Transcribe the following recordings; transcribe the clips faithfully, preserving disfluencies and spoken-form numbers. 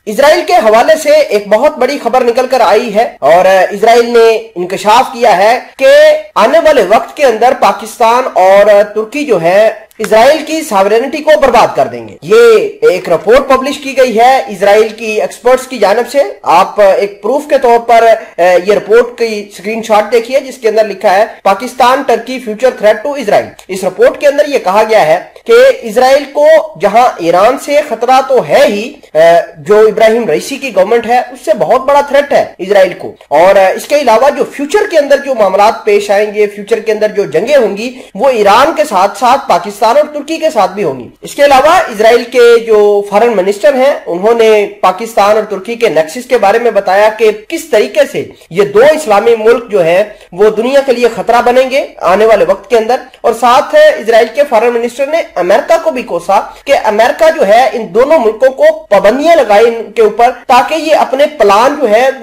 Israel के हवाले से एक बहुत बड़ी खबर निकल कर आई है और इजराइल ने इंकशाफ किया है कि आने वाले वक्त के अंदर पाकिस्तान और तुर्की जो है इजराइल की सॉवरेनिटी को बर्बाद कर देंगे। ये एक रिपोर्ट पब्लिश की गई है इजराइल की एक्सपर्ट्स की जानिब से। आप एक प्रूफ के तौर पर ये रिपोर्ट की स्क्रीनशॉट देखिए जिसके अंदर लिखा है Pakistan Turkey future threat to Israel. इस रिपोर्ट के अंदर ये कहा गया है कि इजराइल को जहां ईरान से खतरा तो है ही, जो इब्राहिम रईसी की गवर्नमेंट है उससे बहुत बड़ा थ्रेट है इजराइल को, और इसके अलावा जो फ्यूचर के अंदर जो मामला पेश आएंगे, फ्यूचर के अंदर जो जंगें होंगी वो ईरान के साथ साथ पाकिस्तान और तुर्की के साथ भी होंगी। इसके अलावा इजराइल के जो फॉरेन मिनिस्टर हैं उन्होंने पाकिस्तान और तुर्की के नेक्सस के बारे में बताया कि किस तरीके से ये दो इस्लामी मुल्क जो है वो दुनिया के लिए खतरा बनेंगे आने वाले वक्त के अंदर। और साथ इजराइल के फॉरेन मिनिस्टर ने अमेरिका को भी कोसा कि अमेरिका जो है इन दोनों मुल्कों को पाबंदियां लगाए इनके ऊपर ताकि ये अपने प्लान जो है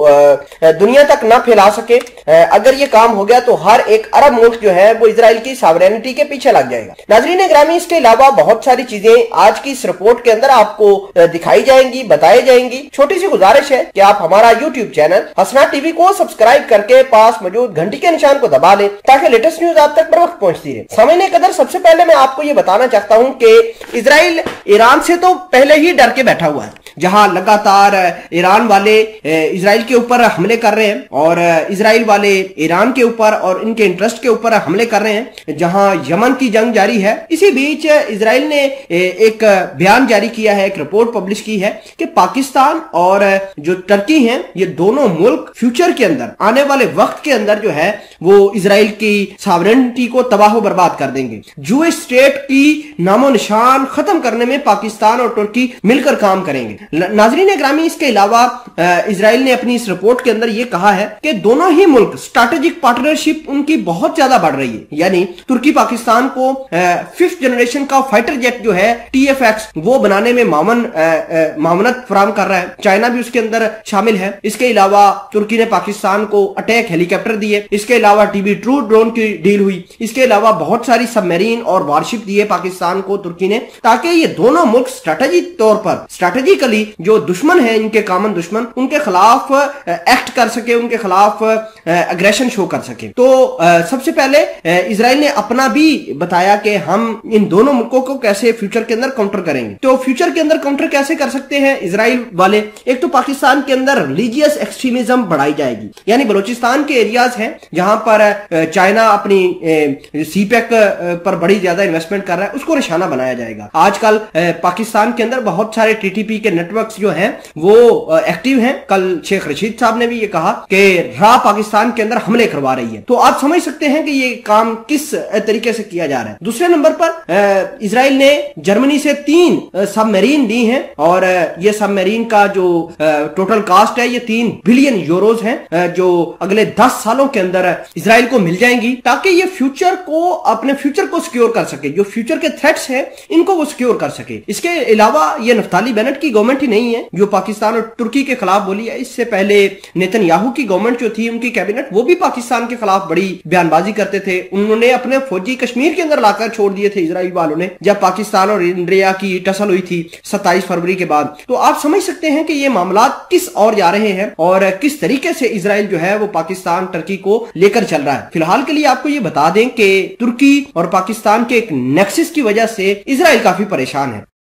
वो दुनिया तक ना फैला सके। अगर ये काम हो गया तो हर एक अरब मुल्क जो है वो इजराइल की सॉवरेनिटी के पीछे लग जाएगा। नाजरीन ग्रामी, इसके अलावा बहुत सारी चीजें आज की इस रिपोर्ट के अंदर आपको दिखाई जाएंगी, बताई जाएंगी। छोटी सी गुजारिश है कि आप हमारा यूट्यूब चैनल हसनाट टीवी को सब्सक्राइब करके पास मौजूद घंटी के निशान को दबा लें ताकि लेटेस्ट न्यूज आप तक बर वक्त पहुंचती रहे। समझने कदर सबसे पहले मैं आपको ये बताना चाहता हूं कि इजराइल ईरान से तो पहले ही डर के बैठा हुआ है। जहां लगातार ईरान वाले इजराइल के ऊपर हमले कर रहे हैं और इजराइल वाले ईरान के ऊपर और इनके इंटरेस्ट के ऊपर हमले कर रहे हैं, जहां यमन की जंग जारी है। इसी बीच इजराइल ने एक बयान जारी किया है, एक रिपोर्ट पब्लिश की है कि पाकिस्तान और जो टर्की हैं ये दोनों मुल्क फ्यूचर के अंदर आने वाले वक्त के अंदर जो है वो इजराइल की सॉवरेनिटी को तबाह बर्बाद कर देंगे। जूइश स्टेट की नामो निशान खत्म करने में पाकिस्तान और तुर्की मिलकर काम करेंगे। नाजरीन ग्रामी, इसके अलावा इजराइल ने अपनी इस रिपोर्ट के अंदर यह कहा है कि दोनों ही मुल्क स्ट्रैटेजिक पार्टनरशिप उनकी बहुत ज्यादा बढ़ रही है। यानी तुर्की पाकिस्तान को फिफ्थ जनरेशन का फाइटर जेट जो है टी एफ एक्स वो बनाने में मामन मामनत फराम कर रहा है। चाइना भी उसके अंदर शामिल है। इसके अलावा तुर्की ने पाकिस्तान को अटैक हेलीकॉप्टर दिए। इसके अलावा टीबी ट्रू ड्रोन की डील हुई। इसके अलावा बहुत सारी सबमरीन और वारशिप दिए पाकिस्तान को तुर्की ने, ताकि ये दोनों मुल्क स्ट्रैटेजिक तौर पर स्ट्रैटेजिकली जो दुश्मन है, इनके कॉमन दुश्मन, उनके खिलाफ एक्ट कर सके, उनके खिलाफ अग्रेशन शो कर सके। तो सबसे पहले इजराइल ने अपना भी बताया कि हम इन दोनों मुल्कों को कैसे फ्यूचर के अंदर काउंटर करेंगे। तो फ्यूचर के अंदर काउंटर कैसे कर सकते हैं इजराइल वाले? एक तो पाकिस्तान के अंदर रिलीजियस एक्सट्रीमिज्म बढ़ाई जाएगी। यानी बलूचिस्तान के एरियाज हैं जहां पर चाइना अपनी सी पैक पर बड़ी ज्यादा इन्वेस्टमेंट कर रहा है, उसको निशाना बनाया जाएगा। आजकल पाकिस्तान के अंदर बहुत सारे टीटीपी के नेटवर्क्स जो हैं वो एक्टिव हैं। कल शेख रशीद साहब ने भी ये कहा कि रा पाकिस्तान के अंदर हमले करवा रही है। तो आप समझ सकते हैं कि ये काम किस तरीके से किया जा रहा है। दूसरे नंबर पर इजराइल ने जर्मनी से तीन सबमरीन दी हैं और ये सबमरीन का जो टोटल कास्ट है ये तीन बिलियन यूरोज है, जो अगले दस सालों के अंदर इजराइल को मिल जाएंगी ताकि ये फ्यूचर को अपने फ्यूचर को सिक्योर कर सके। जो फ्यूचर के थ्रेट्स हैं इनको वो सिक्योर कर सके। इसके अलावा ये नफ्ताली बेनेट की गवर्नमेंट ही नहीं है जो पाकिस्तान और तुर्की के खिलाफ बोली है। इससे पहले नेतन्याहू की गवर्नमेंट जो थी, उनकी कैबिनेट, वो भी पाकिस्तान के खिलाफ बड़ी बयानबाजी करते थे। उन्होंने अपने फौजी कश्मीर के अंदर लाकर छोड़ दिए थे इजराइल वालों ने, जब पाकिस्तान और इंडिया की टसल हुई थी सत्ताईस फरवरी के बाद। तो आप समझ सकते हैं कि ये मामला किस और जा रहे हैं और किस तरीके से इजराइल जो है वो पाकिस्तान टर्की को लेकर चल रहा है। फिलहाल के लिए आपको ये बता दें कि तुर्की और पाकिस्तान के एक नेक्सस की वजह से इजराइल काफी परेशान है।